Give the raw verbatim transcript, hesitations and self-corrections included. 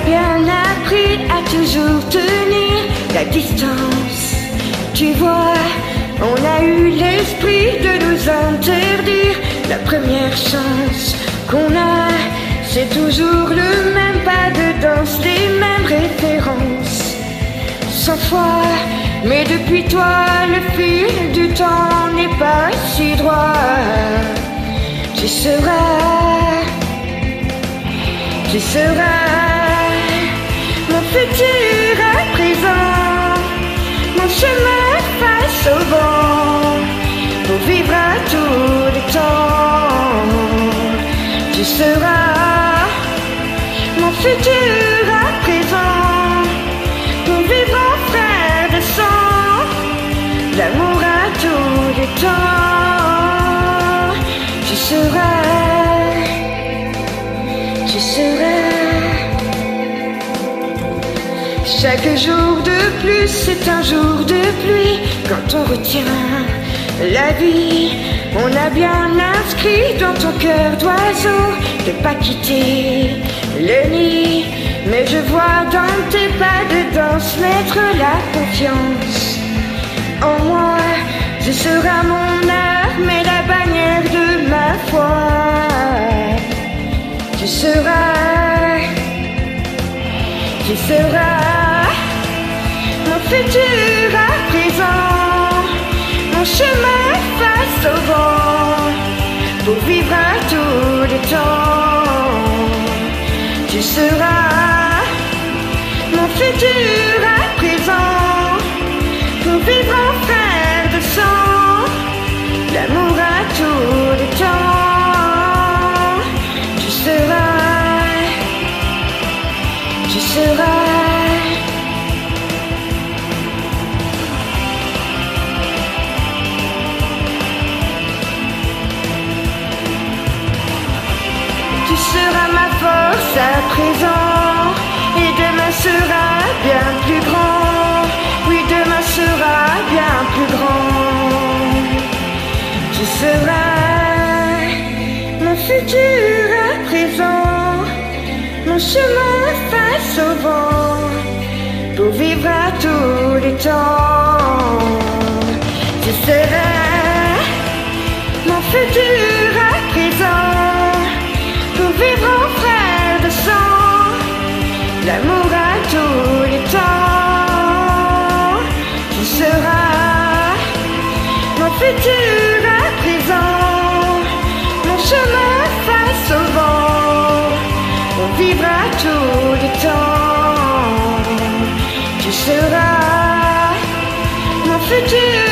bien appris à toujours tenir la distance. Tu vois, on a eu l'esprit de nous interdire. La première chance qu'on a, c'est toujours le même pas de danse, les mêmes références. Cent fois, mais depuis toi, le fil du temps n'est pas si droit. Tu seras, tu seras mon futur à présent, mon chemin face au vent, pour vivre à tout le temps. Tu seras mon futur à présent, pour vivre en frère de sang, l'amour à tout le temps. Tu seras, tu seras. Chaque jour de plus, c'est un jour de pluie. Quand on retient la vie, on a bien inscrit dans ton cœur d'oiseau de pas quitter le nid. Mais je vois dans tes pas de danse mettre la confiance en moi. Ce sera mon arme et la bannière de ma foi. Tu seras, tu seras mon futur à présent, mon chemin face au vent, pour vivre à tout le temps. Tu seras mon futur à présent, pour vivre en frère de sang, l'amour à tout le temps. Tu seras, tu seras. Tu seras ma force à présent, et demain sera bien plus grand. Oui, demain sera bien plus grand. Tu seras mon futur à présent, mon chemin face au vent, pour vivre à tous les temps. Tu seras mon futur à présent, pour vivre en frère de sang, l'amour à tous les temps. Tu seras mon futur à présent, mon chemin face au vent, on vivra tout le temps. Tu seras mon futur